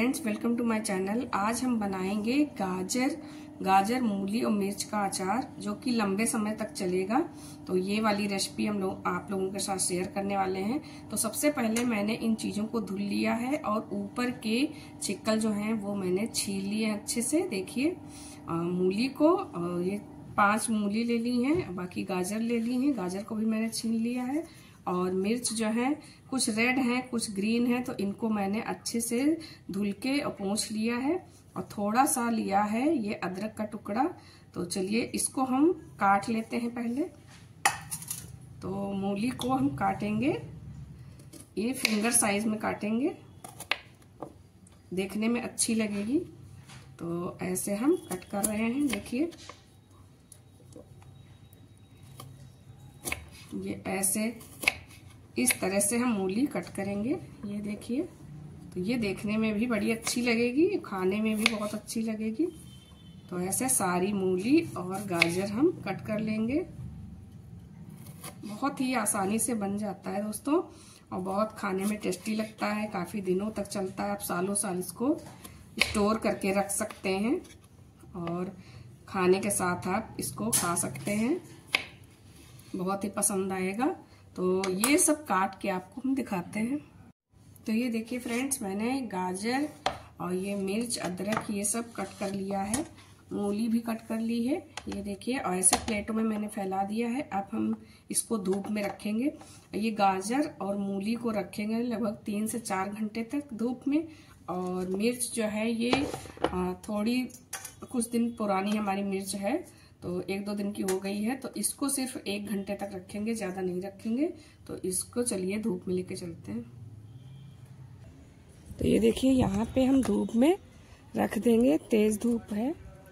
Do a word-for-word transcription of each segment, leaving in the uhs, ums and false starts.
Friends, welcome to my channel. आज हम बनाएंगे गाजर गाजर मूली और मिर्च का अचार जो कि लंबे समय तक चलेगा। तो ये वाली रेसिपी हम लोग आप लोगों के साथ शेयर करने वाले हैं। तो सबसे पहले मैंने इन चीजों को धुल लिया है और ऊपर के छिक्कल जो हैं वो मैंने छील लिए अच्छे से। देखिए मूली को ये पांच मूली ले ली हैं, बाकी गाजर ले ली हैं, गाजर को भी मैंने छील लिया है। और मिर्च जो है कुछ रेड है कुछ ग्रीन है, तो इनको मैंने अच्छे से धुल के और पोंछ लिया है। और थोड़ा सा लिया है ये अदरक का टुकड़ा। तो चलिए इसको हम काट लेते हैं पहले। तो मूली को हम काटेंगे, ये फिंगर साइज में काटेंगे, देखने में अच्छी लगेगी। तो ऐसे हम कट कर रहे हैं। देखिए ये ऐसे इस तरह से हम मूली कट करेंगे। ये देखिए, तो ये देखने में भी बड़ी अच्छी लगेगी, खाने में भी बहुत अच्छी लगेगी। तो ऐसे सारी मूली और गाजर हम कट कर लेंगे। बहुत ही आसानी से बन जाता है दोस्तों, और बहुत खाने में टेस्टी लगता है, काफी दिनों तक चलता है। आप सालों साल इसको स्टोर करके रख सकते हैं और खाने के साथ आप इसको खा सकते हैं, बहुत ही पसंद आएगा। तो ये सब काट के आपको हम दिखाते हैं। तो ये देखिए फ्रेंड्स, मैंने गाजर और ये मिर्च अदरक ये सब कट कर लिया है, मूली भी कट कर ली है। ये देखिए, और ऐसे प्लेटों में मैंने फैला दिया है। अब हम इसको धूप में रखेंगे। ये गाजर और मूली को रखेंगे लगभग तीन से चार घंटे तक धूप में। और मिर्च जो है ये थोड़ी कुछ दिन पुरानी हमारी मिर्च है, तो एक दो दिन की हो गई है, तो इसको सिर्फ एक घंटे तक रखेंगे, ज्यादा नहीं रखेंगे। तो इसको चलिए धूप में लेके चलते हैं। तो ये देखिए यहाँ पे हम धूप में रख देंगे, तेज धूप है।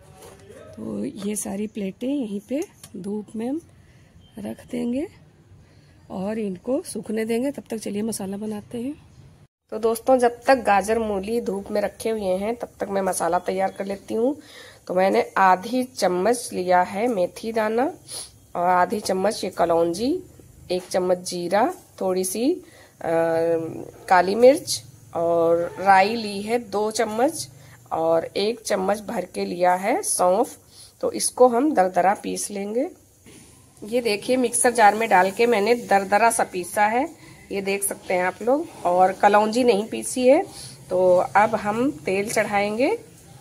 तो ये सारी प्लेटें यहीं पे धूप में हम रख देंगे और इनको सूखने देंगे। तब तक चलिए मसाला बनाते हैं। तो दोस्तों, जब तक गाजर मूली धूप में रखे हुए हैं तब तक मैं मसाला तैयार कर लेती हूँ। तो मैंने आधी चम्मच लिया है मेथी दाना, और आधी चम्मच ये कलौंजी, एक चम्मच जीरा, थोड़ी सी आ, काली मिर्च, और राई ली है दो चम्मच, और एक चम्मच भर के लिया है सौंफ। तो इसको हम दरदरा पीस लेंगे। ये देखिए मिक्सर जार में डाल के मैंने दरदरा सा पीसा है, ये देख सकते हैं आप लोग। और कलौंजी नहीं पीसी है। तो अब हम तेल चढ़ाएंगे।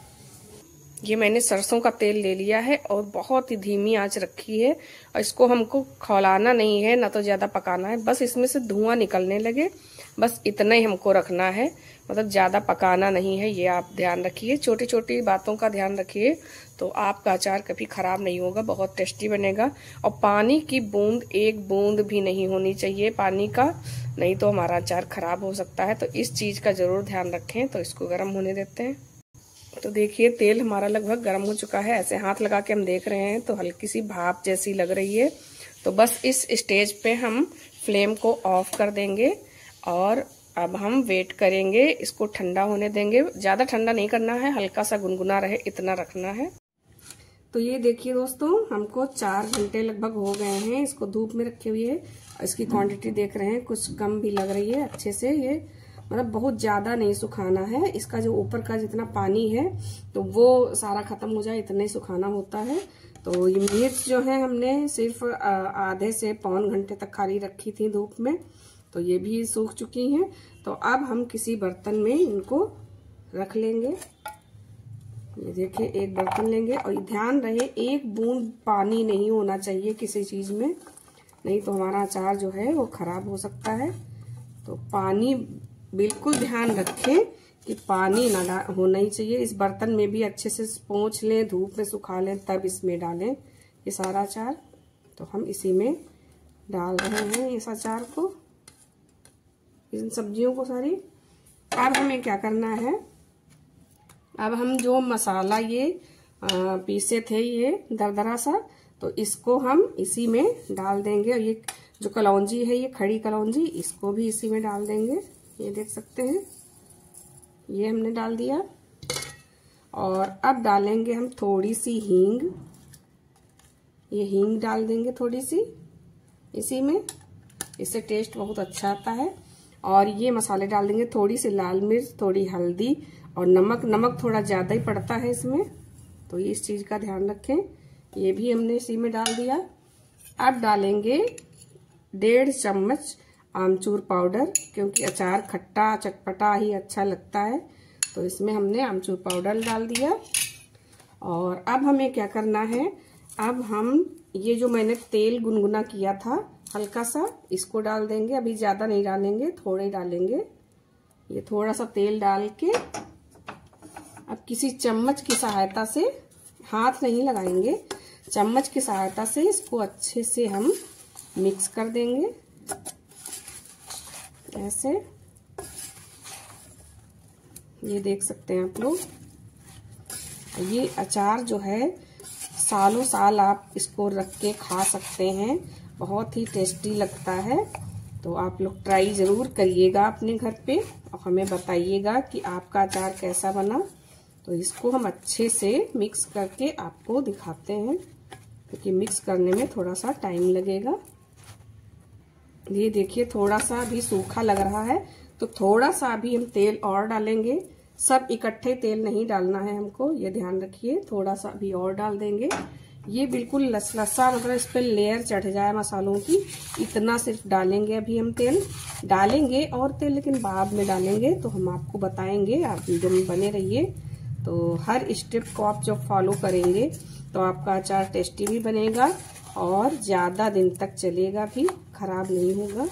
ये मैंने सरसों का तेल ले लिया है और बहुत ही धीमी आंच रखी है। और इसको हमको खौलाना नहीं है, ना तो ज्यादा पकाना है, बस इसमें से धुआं निकलने लगे, बस इतना ही हमको रखना है। मतलब ज्यादा पकाना नहीं है, ये आप ध्यान रखिए। छोटी छोटी बातों का ध्यान रखिए, तो आपका अचार कभी खराब नहीं होगा, बहुत टेस्टी बनेगा। और पानी की बूंद, एक बूंद भी नहीं होनी चाहिए पानी का, नहीं तो हमारा अचार खराब हो सकता है। तो इस चीज का जरूर ध्यान रखें। तो इसको गर्म होने देते हैं। तो देखिए तेल हमारा लगभग गर्म हो चुका है। ऐसे हाथ लगा के हम देख रहे हैं तो हल्की सी भाप जैसी लग रही है। तो बस इस स्टेज पे हम फ्लेम को ऑफ कर देंगे और अब हम वेट करेंगे, इसको ठंडा होने देंगे। ज्यादा ठंडा नहीं करना है, हल्का सा गुनगुना रहे इतना रखना है। तो ये देखिए दोस्तों, हमको चार घंटे लगभग हो गए हैं इसको धूप में रखे हुए। इसकी क्वांटिटी देख रहे हैं, कुछ कम भी लग रही है अच्छे से। ये मतलब बहुत ज्यादा नहीं सुखाना है, इसका जो ऊपर का जितना पानी है तो वो सारा खत्म हो जाए, इतना ही सुखाना होता है। तो ये मिर्च जो है हमने सिर्फ आधे से पौन घंटे तक खाली रखी थी धूप में, तो ये भी सूख चुकी हैं। तो अब हम किसी बर्तन में इनको रख लेंगे। ये देखिए एक बर्तन लेंगे, और ध्यान रहे एक बूंद पानी नहीं होना चाहिए किसी चीज में, नहीं तो हमारा अचार जो है वो खराब हो सकता है। तो पानी बिल्कुल ध्यान रखें कि पानी ना होना ही चाहिए। इस बर्तन में भी अच्छे से पोंछ लें, धूप में सुखा लें, तब इसमें डालें ये सारा अचार। तो हम इसी में डाल रहे हैं इस अचार को, इन सब्जियों को सारी। अब हमें क्या करना है, अब हम जो मसाला ये आ, पीसे थे ये दरदरा सा, तो इसको हम इसी में डाल देंगे। और ये जो कलौंजी है, ये खड़ी कलौंजी, इसको भी इसी में डाल देंगे। ये देख सकते हैं, ये हमने डाल दिया। और अब डालेंगे हम थोड़ी सी हींग, ये हींग डाल देंगे थोड़ी सी इसी में, इससे टेस्ट बहुत अच्छा आता है। और ये मसाले डाल देंगे, थोड़ी सी लाल मिर्च, थोड़ी हल्दी और नमक नमक थोड़ा ज़्यादा ही पड़ता है इसमें, तो इस चीज़ का ध्यान रखें। ये भी हमने इसी में डाल दिया। अब डालेंगे डेढ़ चम्मच आमचूर पाउडर, क्योंकि अचार खट्टा चटपटा ही अच्छा लगता है, तो इसमें हमने आमचूर पाउडर डाल दिया। और अब हमें क्या करना है, अब हम ये जो मैंने तेल गुनगुना किया था हल्का सा, इसको डाल देंगे। अभी ज़्यादा नहीं डालेंगे, थोड़े डालेंगे। ये थोड़ा सा तेल डाल के अब किसी चम्मच की सहायता से, हाथ नहीं लगाएंगे, चम्मच की सहायता से इसको अच्छे से हम मिक्स कर देंगे ऐसे। ये देख सकते हैं आप लोग। ये अचार जो है सालों साल आप इसको रख के खा सकते हैं, बहुत ही टेस्टी लगता है। तो आप लोग ट्राई ज़रूर करिएगा अपने घर पे और हमें बताइएगा कि आपका अचार कैसा बना। तो इसको हम अच्छे से मिक्स करके आपको दिखाते हैं, क्योंकि मिक्स करने में थोड़ा सा टाइम लगेगा। ये देखिए थोड़ा सा भी सूखा लग रहा है, तो थोड़ा सा भी हम तेल और डालेंगे। सब इकट्ठे तेल नहीं डालना है हमको, ये ध्यान रखिए। थोड़ा सा भी और डाल देंगे। ये बिल्कुल लसलसा, मतलब इस पर लेयर चढ़ जाए मसालों की, इतना सिर्फ डालेंगे। अभी हम तेल डालेंगे और तेल लेकिन बाद में डालेंगे, तो हम आपको बताएंगे। आप वीडियो में बने रहिए। तो हर स्टेप को आप जब फॉलो करेंगे तो आपका अचार टेस्टी भी बनेगा और ज़्यादा दिन तक चलेगा भी, खराब नहीं होगा।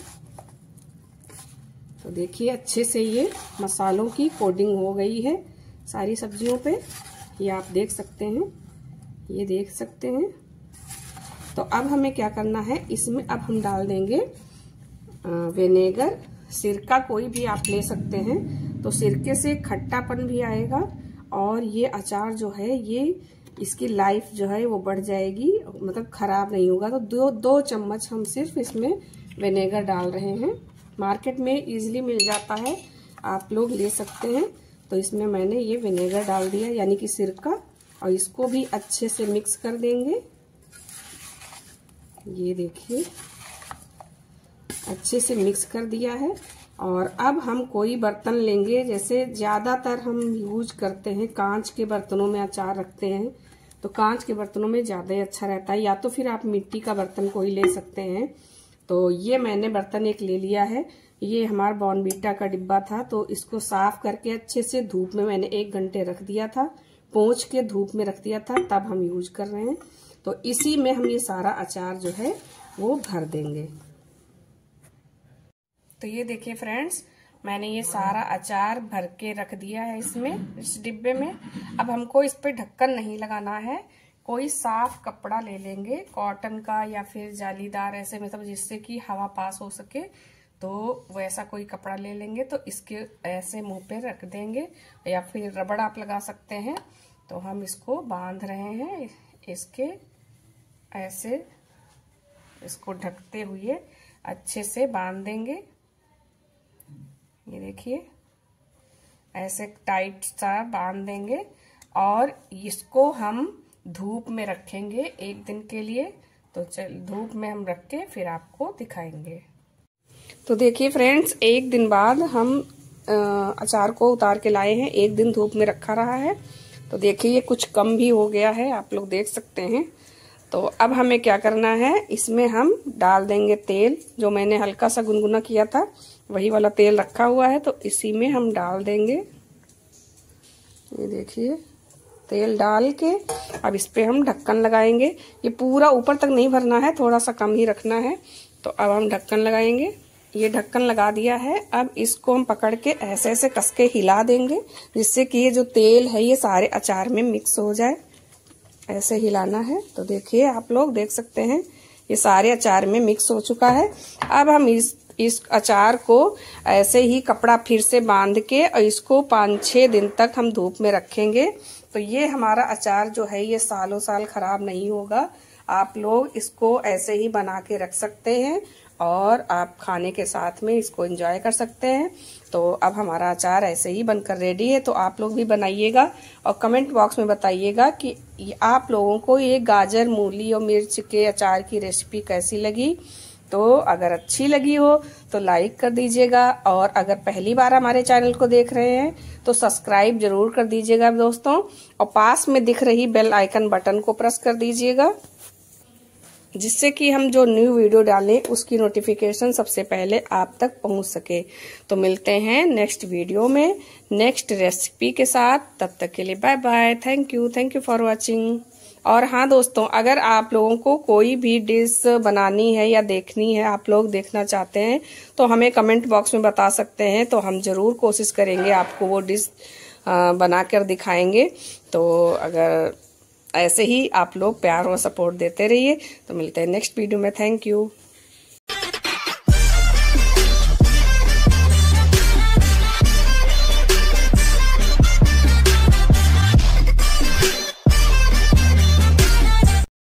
तो देखिए अच्छे से ये मसालों की कोटिंग हो गई है सारी सब्जियों पे, ये आप देख सकते हैं, ये देख सकते हैं। तो अब हमें क्या करना है, इसमें अब हम डाल देंगे विनेगर। सिरका कोई भी आप ले सकते हैं, तो सिरके से खट्टापन भी आएगा और ये अचार जो है ये इसकी लाइफ जो है वो बढ़ जाएगी, मतलब खराब नहीं होगा। तो दो दो चम्मच हम सिर्फ इसमें विनेगर डाल रहे हैं। मार्केट में इजीली मिल जाता है, आप लोग ले सकते हैं। तो इसमें मैंने ये विनेगर डाल दिया, यानी कि सिरका, और इसको भी अच्छे से मिक्स कर देंगे। ये देखिए अच्छे से मिक्स कर दिया है। और अब हम कोई बर्तन लेंगे, जैसे ज्यादातर हम यूज करते हैं कांच के बर्तनों में अचार रखते हैं, तो कांच के बर्तनों में ज्यादा ही अच्छा रहता है, या तो फिर आप मिट्टी का बर्तन कोई ले सकते हैं। तो ये मैंने बर्तन एक ले लिया है, ये हमारा बॉर्नवीटा का डिब्बा था, तो इसको साफ करके अच्छे से धूप में मैंने एक घंटे रख दिया था, पोंछ के धूप में रख दिया था, तब हम यूज कर रहे हैं। तो इसी में हम ये सारा अचार जो है वो भर देंगे। तो ये देखिए फ्रेंड्स, मैंने ये सारा अचार भर के रख दिया है इसमें, इस डिब्बे में। अब हमको इस पे ढक्कन नहीं लगाना है, कोई साफ कपड़ा ले लेंगे, कॉटन का या फिर जालीदार, ऐसे मतलब जिससे कि हवा पास हो सके, तो वैसा कोई कपड़ा ले लेंगे। तो इसके ऐसे मुंह पे रख देंगे, या फिर रबड़ आप लगा सकते हैं। तो हम इसको बांध रहे हैं, इसके ऐसे इसको ढकते हुए अच्छे से बांध देंगे। ये देखिए ऐसे टाइट सा बांध देंगे और इसको हम धूप में रखेंगे एक दिन के लिए। तो चल धूप में हम रख के फिर आपको दिखाएंगे। तो देखिए फ्रेंड्स, एक दिन बाद हम अचार को उतार के लाए हैं, एक दिन धूप में रखा रहा है। तो देखिए ये कुछ कम भी हो गया है, आप लोग देख सकते हैं। तो अब हमें क्या करना है, इसमें हम डाल देंगे तेल, जो मैंने हल्का सा गुनगुना किया था वही वाला तेल रखा हुआ है, तो इसी में हम डाल देंगे। ये देखिए तेल डाल के अब इस पे हम ढक्कन लगाएंगे। ये पूरा ऊपर तक नहीं भरना है, थोड़ा सा कम ही रखना है। तो अब हम ढक्कन लगाएंगे। ये ढक्कन लगा दिया है। अब इसको हम पकड़ के ऐसे ऐसे कस के हिला देंगे, जिससे कि ये जो तेल है ये सारे अचार में मिक्स हो जाए। ऐसे हिलाना है। तो देखिए आप लोग देख सकते हैं ये सारे अचार में मिक्स हो चुका है। अब हम इस इस अचार को ऐसे ही कपड़ा फिर से बांध के और इसको पाँच छः दिन तक हम धूप में रखेंगे। तो ये हमारा अचार जो है ये सालों साल खराब नहीं होगा। आप लोग इसको ऐसे ही बना के रख सकते हैं और आप खाने के साथ में इसको एंजॉय कर सकते हैं। तो अब हमारा अचार ऐसे ही बनकर रेडी है। तो आप लोग भी बनाइएगा और कमेंट बॉक्स में बताइएगा कि आप लोगों को ये गाजर, मूली और मिर्च के अचार की रेसिपी कैसी लगी। तो अगर अच्छी लगी हो तो लाइक कर दीजिएगा, और अगर पहली बार हमारे चैनल को देख रहे हैं तो सब्सक्राइब जरूर कर दीजिएगा दोस्तों, और पास में दिख रही बेल आइकन बटन को प्रेस कर दीजिएगा, जिससे कि हम जो न्यू वीडियो डालें उसकी नोटिफिकेशन सबसे पहले आप तक पहुंच सके। तो मिलते हैं नेक्स्ट वीडियो में नेक्स्ट रेसिपी के साथ। तब तक के लिए bye bye. Thank you thank you for watching. और हाँ दोस्तों, अगर आप लोगों को कोई भी डिश बनानी है या देखनी है, आप लोग देखना चाहते हैं, तो हमें कमेंट बॉक्स में बता सकते हैं, तो हम जरूर कोशिश करेंगे आपको वो डिश बनाकर दिखाएंगे। तो अगर ऐसे ही आप लोग प्यार और सपोर्ट देते रहिए। तो मिलते हैं नेक्स्ट वीडियो में। Thank you.